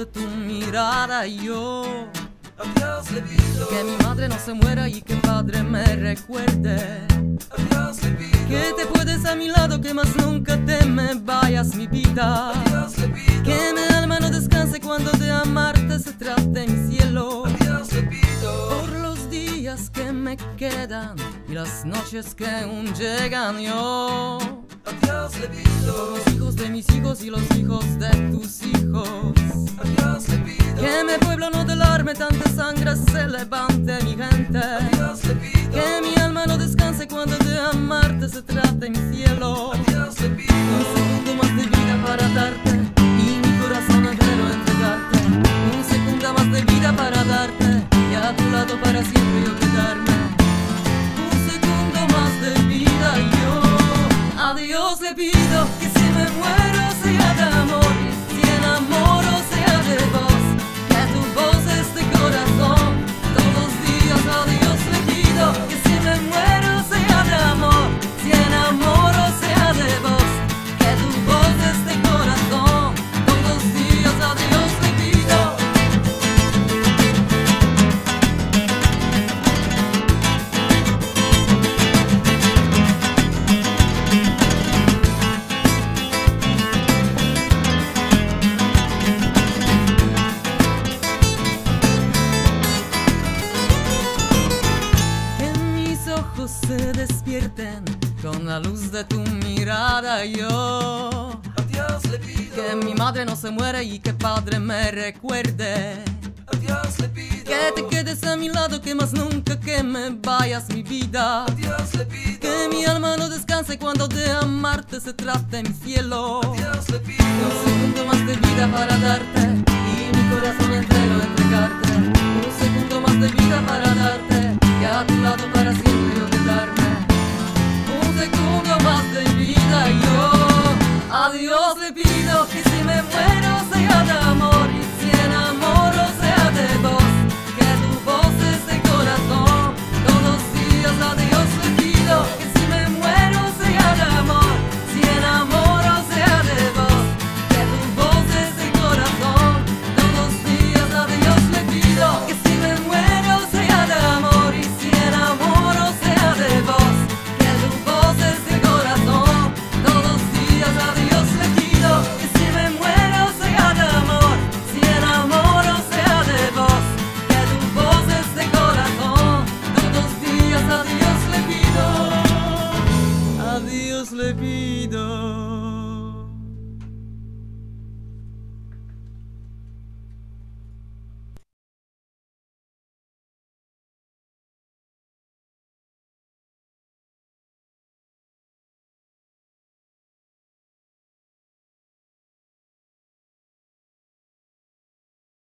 de tu mirada y yo a Dios le pido que mi madre no se muera y que mi padre me recuerde. a Dios le pido Que te puedes a mi lado, que más nunca te me vayas mi vida. a Dios le pido Que mi alma no descanse cuando de amarte se trate mi cielo. a Dios le pido Por los días que me quedan y las noches que aún llegan yo. a Dios le pido Los hijos de mis hijos y los hijos de tus hijos. a Dios le pido Que mi pueblo no delarme tanta sangre, se levante mi gente. a Dios le pido Que mi alma no descanse cuando de amarte se trate mi cielo. a Dios le pido Un segundo más de vida para darte y mi corazón entero entregarte. Un segundo más de vida para darte y a tu lado para siempre yo quedarme. Un segundo más de vida y yo a Dios le pido que si me muero sea de amor y si enamoro sea de vos. Que tu voz es de corazón todos los días a Dios le pido que si me muero sea de amor, si enamoro sea de vos. Que tu voz es de corazón todos los días a Dios le pido. Que mis ojos se despierten con la luz de tu mirada yo. a Dios le pido Que mi madre no se muera y que padre me recuerde. a Dios le pido Que te quedes a mi lado, que más nunca que me vayas mi vida. a Dios le pido Que mi alma no descanse cuando de amarte se trate mi cielo. a Dios le pido Un segundo más de vida para darte y mi corazón entero entregarte. Un segundo más de vida para darte y a tu lado para siempre yo quedarme. Un segundo más de vida y yo a Dios le pido que si me muero sea de amor y si enamoro sea de vos. Que tu voz es de corazón todos los días a Dios le pido que si me muero sea de amor, si enamoro sea de vos. Que tu voz es de corazón todos los días a Dios le pido que si me muero sea de amor y si enamoro sea de vos. Que tu voz es de corazón todos los días a Dios le pido que si me muero sea de amor, si enamoro sea de vos. Que tu voz es de corazón todos los días a Dios le pido, a Dios le pido.